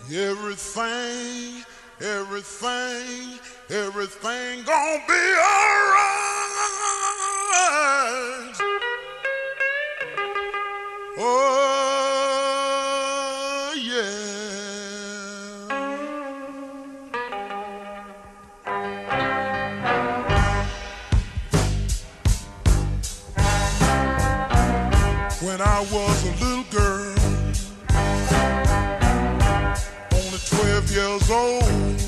Everything, everything, everything gonna be alright. Oh, yeah. When I was a little girl, only 12 years old,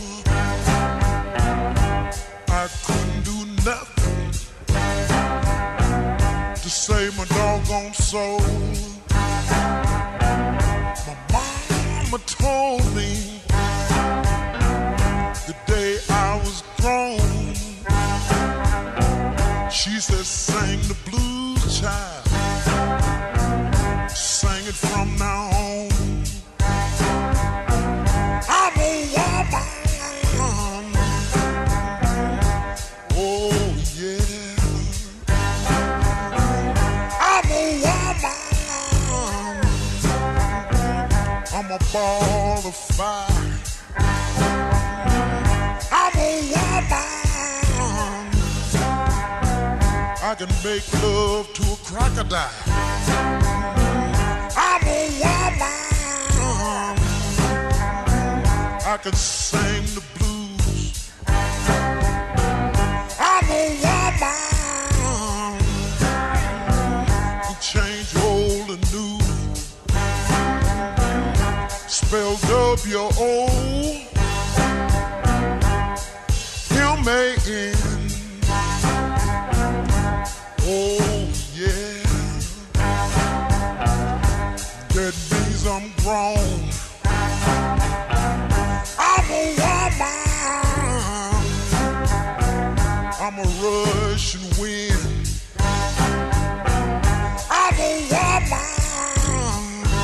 I couldn't do nothing to save my doggone soul. My mama told me the day I was grown, she said, sing the blues, child, sing it from now on. I'm a woman, oh yeah. I'm a woman, I'm a ball of fire. I'm a woman, I can make love to a crocodile. I'm a woman, I can sing the blues. I'm a woman, can change old and new. Spell W-O-M-A-N. Oh yeah, that means I'm grown. I'm a woman, I'm a Russian wind. I'm a woman,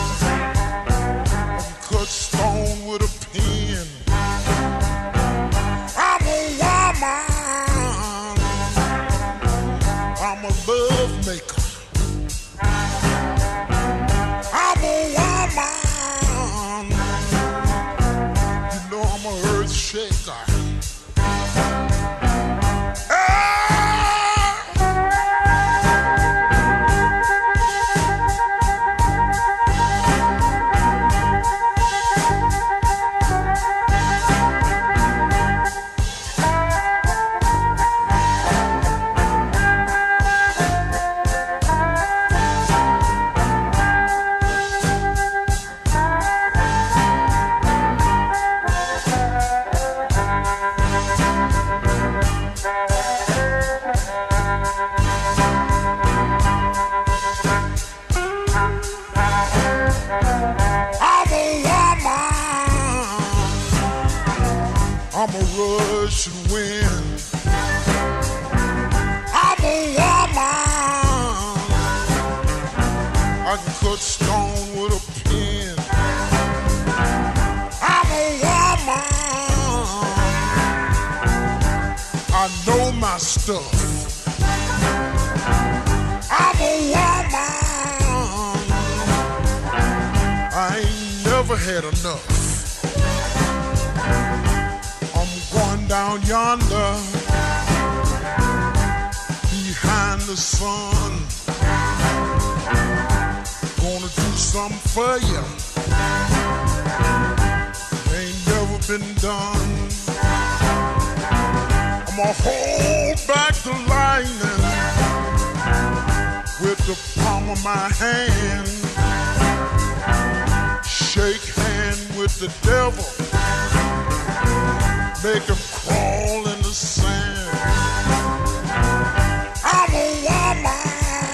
I can cut stone with a pen. I'm a woman, I'm a love maker. I'm a woman, you know I'm a earth shaker. I'm a Russian wind. I'm a woman, I can cut stone with a pen. I'm a woman, I know my stuff. I'm a woman, I ain't never had enough. Going down yonder, behind the sun, gonna do something for you, ain't never been done. I'ma hold back the lightning with the palm of my hand, shake hand with the devil, make him crawl in the sand. I'm a woman,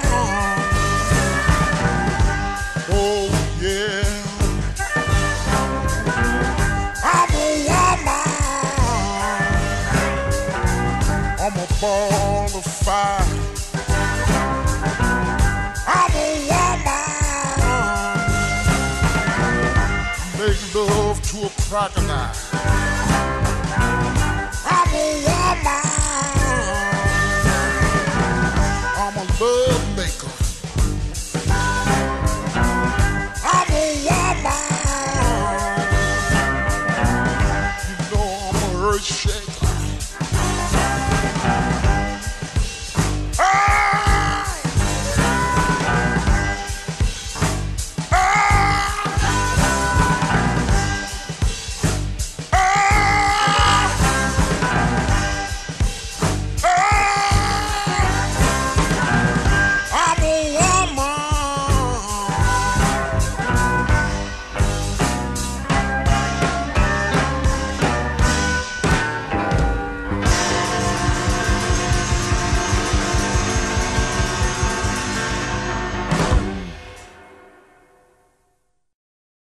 oh yeah. I'm a woman, I'm a ball of fire. I'm a woman, make love to a crocodile. I'm a woman.